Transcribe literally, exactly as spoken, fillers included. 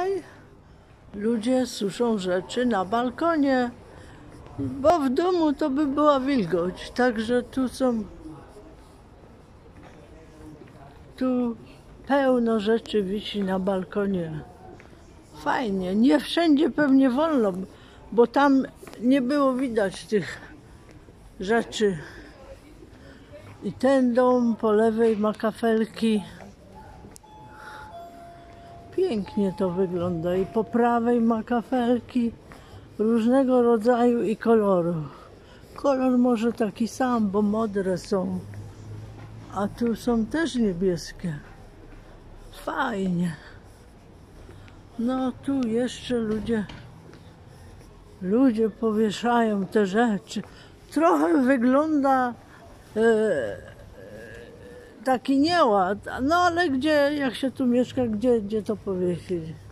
tutaj ludzie suszą rzeczy na balkonie, bo w domu to by była wilgoć. Także tu są tu pełno rzeczy wisi na balkonie. Fajnie. Nie wszędzie pewnie wolno, bo tam nie było widać tych rzeczy. I ten dom po lewej ma kafelki. Pięknie to wygląda. I po prawej ma kafelki różnego rodzaju i koloru. Kolor może taki sam, bo modre są. A tu są też niebieskie. Fajnie. No tu jeszcze ludzie ludzie powieszają te rzeczy. Trochę wygląda e, taki nieład. No ale gdzie, jak się tu mieszka, gdzie, gdzie to powiesić?